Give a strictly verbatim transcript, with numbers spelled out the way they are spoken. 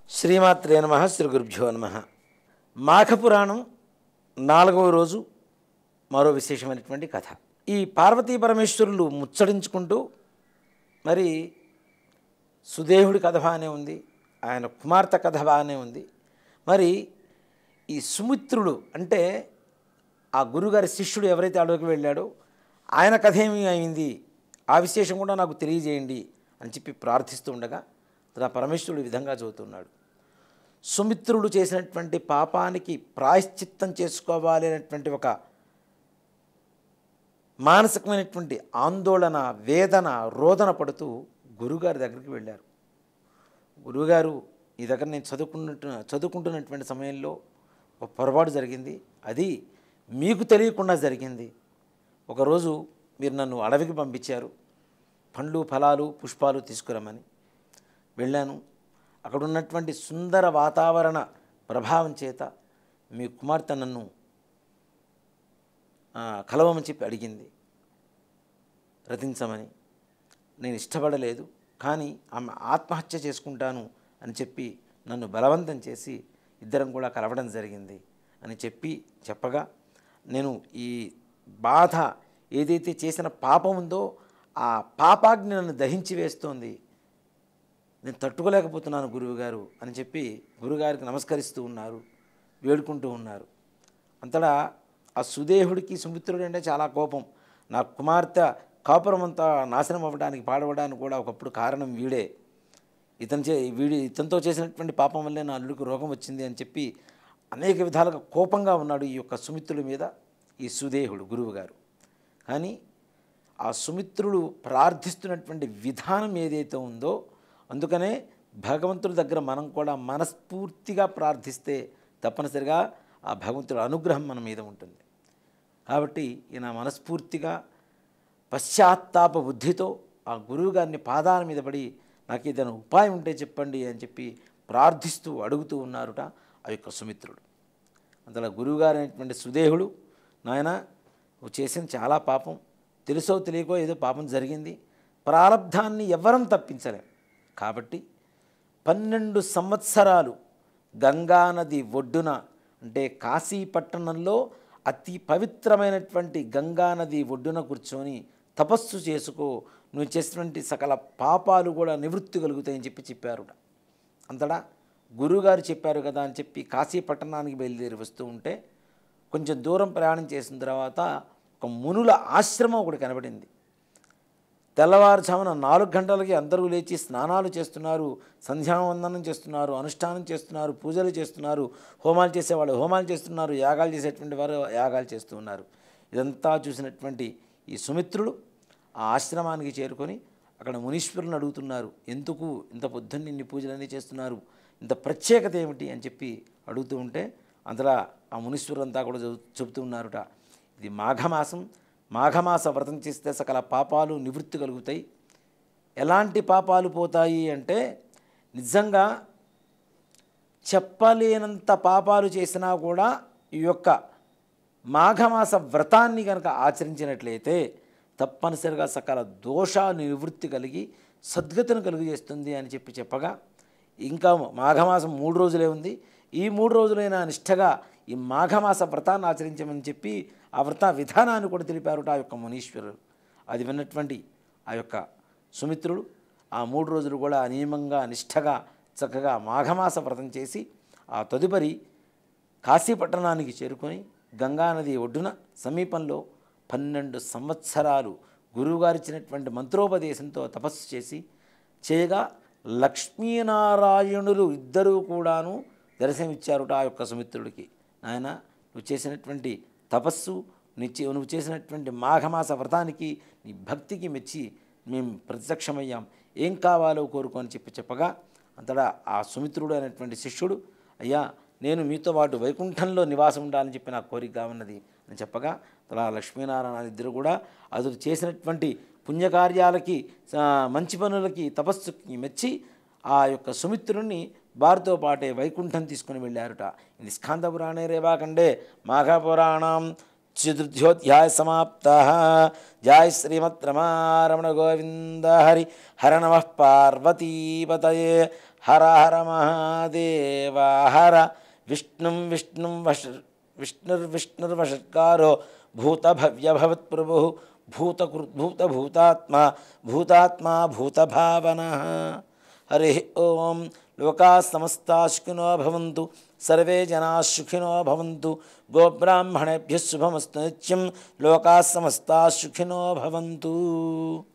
శ్రీమాత్రే నమః. శ్రీ గురుభ్యో నమః. మాఘపురాణం నాలుగవ రోజు మరో విశేషమైనటువంటి కథ. ఈ పార్వతీ పరమేశ్వరులు ముచ్చడించుకుంటూ మరి సుదేవుడి కథ బాగానే ఉంది, ఆయన కుమార్తె కథ బాగానే ఉంది. మరి ఈ సుమిత్రుడు అంటే ఆ గురుగారి శిష్యుడు ఎవరైతే అడవికి వెళ్ళాడో ఆయన కథ ఏమి అయింది, ఆ విశేషం కూడా నాకు తెలియజేయండి అని చెప్పి ప్రార్థిస్తూ ఉండగా తన పరమేశ్వరుడు ఈ విధంగా చదువుతున్నాడు. సుమిత్రుడు చేసినటువంటి పాపానికి ప్రాయశ్చిత్తం చేసుకోవాలి అనేటువంటి ఒక మానసికమైనటువంటి ఆందోళన, వేదన, రోదన పడుతూ గురుగారి దగ్గరికి వెళ్ళారు. గురువుగారు, ఈ దగ్గర నేను చదువుకుంటు చదువుకుంటున్నటువంటి సమయంలో ఒక పొరపాటు జరిగింది, అది మీకు తెలియకుండా జరిగింది. ఒకరోజు మీరు నన్ను అడవికి పంపించారు, పండ్లు ఫలాలు పుష్పాలు తీసుకురమ్మని. వెళ్ళాను. అక్కడ ఉన్నటువంటి సుందర వాతావరణ ప్రభావం చేత మీ కుమార్తె నన్ను కలవమని చెప్పి అడిగింది, రతించమని. నేను ఇష్టపడలేదు, కానీ ఆమె ఆత్మహత్య చేసుకుంటాను అని చెప్పి నన్ను బలవంతం చేసి ఇద్దరం కూడా కలవడం జరిగింది అని చెప్పి చెప్పగా, నేను ఈ బాధ ఏదైతే చేసిన పాపం ఉందో ఆ పాపాగ్ని నన్ను దహించి వేస్తోంది, నేను తట్టుకోలేకపోతున్నాను గురువుగారు అని చెప్పి గురుగారికి నమస్కరిస్తూ ఉన్నారు, వేడుకుంటూ ఉన్నారు. అంతటా ఆ సుదేహుడికి సుమిత్రుడు అంటే చాలా కోపం. నా కుమార్తె కాపురం అంతా నాశనం అవ్వడానికి పాడవడానికి కూడా ఒకప్పుడు కారణం వీడే, ఇతని చే వీడి ఇతనితో చేసినటువంటి పాపం వల్లే నా అల్లుడికి రోగం వచ్చింది అని చెప్పి అనేక విధాలుగా కోపంగా ఉన్నాడు ఈ యొక్క సుమిత్రుడి మీద ఈ సుదేహుడు గురువుగారు. కానీ ఆ సుమిత్రుడు ప్రార్థిస్తున్నటువంటి విధానం ఏదైతే ఉందో, అందుకనే భగవంతుడి దగ్గర మనం కూడా మనస్ఫూర్తిగా ప్రార్థిస్తే తప్పనిసరిగా ఆ భగవంతుడి అనుగ్రహం మన మీద ఉంటుంది. కాబట్టి ఈయన మనస్ఫూర్తిగా పశ్చాత్తాప బుద్ధితో ఆ గురువుగారిని పాదాల మీద పడి నాకు ఏదైనా ఉపాయం ఉంటే చెప్పండి అని చెప్పి ప్రార్థిస్తూ అడుగుతూ ఉన్నారుట ఆ యొక్క సుమిత్రుడు. అంతలా గురువుగారు అనేటువంటి సుదేహుడు, నాయన నువ్వు చేసిన చాలా పాపం, తెలుసో తెలియకో ఏదో పాపం జరిగింది, ప్రారబ్ధాన్ని ఎవ్వరం తప్పించలేం. కాబట్టి పన్నెండు సంవత్సరాలు గంగానది ఒడ్డున అంటే కాశీ పట్టణంలో అతి పవిత్రమైనటువంటి గంగానది ఒడ్డున కూర్చొని తపస్సు చేసుకో, నువ్వు చేసినటువంటి సకల పాపాలు కూడా నివృత్తి కలుగుతాయని చెప్పి చెప్పారు. అంతటా గురువుగారు చెప్పారు కదా అని చెప్పి కాశీ పట్టణానికి బయలుదేరి వస్తూ ఉంటే కొంచెం దూరం ప్రయాణం చేసిన తర్వాత ఒక మునుల ఆశ్రమం ఒకటి కనబడింది. తెల్లవారుజామున నాలుగు గంటలకి అందరూ లేచి స్నానాలు చేస్తున్నారు, సంధ్యావందనం చేస్తున్నారు, అనుష్ఠానం చేస్తున్నారు, పూజలు చేస్తున్నారు, హోమాలు చేసేవాళ్ళు హోమాలు చేస్తున్నారు, యాగాలు చేసేటువంటి వారు యాగాలు చేస్తూ ఉన్నారు. ఇదంతా చూసినటువంటి ఈ సుమిత్రుడు ఆ ఆశ్రమానికి చేరుకొని అక్కడ మునీశ్వరుని అడుగుతున్నారు, ఎందుకు ఇంత పొద్దున్న ఇన్ని పూజలన్నీ చేస్తున్నారు, ఇంత ప్రత్యేకత ఏమిటి అని చెప్పి అడుగుతూ ఉంటే అంతలా ఆ మునీశ్వరులంతా కూడా చెబుతూ ఉన్నారుట, ఇది మాఘమాసం, మాఘమాస వ్రతం చేస్తే సకల పాపాలు నివృత్తి కలుగుతాయి. ఎలాంటి పాపాలు పోతాయి అంటే, నిజంగా చెప్పలేనంత పాపాలు చేసినా కూడా ఈ యొక్క మాఘమాస వ్రతాన్ని కనుక ఆచరించినట్లయితే తప్పనిసరిగా సకల దోషాలు నివృత్తి కలిగి సద్గతిని కలుగజేస్తుంది అని చెప్పి చెప్పగా, ఇంకా మాఘమాసం మూడు రోజులే ఉంది, ఈ మూడు రోజులైనా నిష్టగా ఈ మాఘమాస వ్రతాన్ని ఆచరించమని చెప్పి ఆ వ్రత విధానాన్ని కూడా తెలిపారుట ఆ యొక్క మునీశ్వరుడు. అది విన్నటువంటి ఆ యొక్క సుమిత్రుడు ఆ మూడు రోజులు కూడా నియమంగా నిష్టగా చక్కగా మాఘమాస వ్రతం చేసి ఆ తదుపరి కాశీ పట్టణానికి చేరుకొని గంగానది ఒడ్డున సమీపంలో పన్నెండు సంవత్సరాలు గురువుగారిచ్చినటువంటి మంత్రోపదేశంతో తపస్సు చేసి చేయగా లక్ష్మీనారాయణులు ఇద్దరూ కూడాను దర్శనమిచ్చారుట ఆ యొక్క సుమిత్రుడికి. నాయన, నువ్వు చేసినటువంటి తపస్సు, నిచ్చి నువ్వు చేసినటువంటి మాఘమాస వ్రతానికి నీ భక్తికి మెచ్చి మేము ప్రత్యక్షమయ్యాం, ఏం కావాలో కోరుకొని చెప్పి చెప్పగా అంతటా ఆ సుమిత్రుడు అనేటువంటి శిష్యుడు, అయ్యా నేను మీతో పాటు వైకుంఠంలో నివాసం ఉండాలని చెప్పి నా కోరిక ఉన్నది అని చెప్పగా అలా లక్ష్మీనారాయణ ఇద్దరు కూడా అతడు చేసినటువంటి పుణ్యకార్యాలకి మంచి పనులకి తపస్సుకి మెచ్చి ఆ యొక్క సుమిత్రుడిని వారితో పాటే వైకుంఠం తీసుకుని వెళ్ళారుట. ఇది స్కాంద పురాణే రేవాఖండే మాఘపురాణం चतुर्थ्योऽध्याय समाप्तः। जय श्रीमद्रमारमण गोविंद हरि हर नमः पार्वतीपतये हर हर महादेव हर विष्णुं विष्णुं वश विष्णुर्विष्णुर्वषट्कारो भूतभव्यभवत्प्रभुः भूतकृद्भूतभूतात्मा भूतात्मा भूतभावनः। हरिः ओम। लोकाः समस्ताः सुखिनो भवन्तु, सर्वे जनाः सुखिनो भवन्तु। गोब्राह्मणेभ्यः शुभमस्तु नित्यं। लोकाः समस्ताः सुखिनो भवन्तु।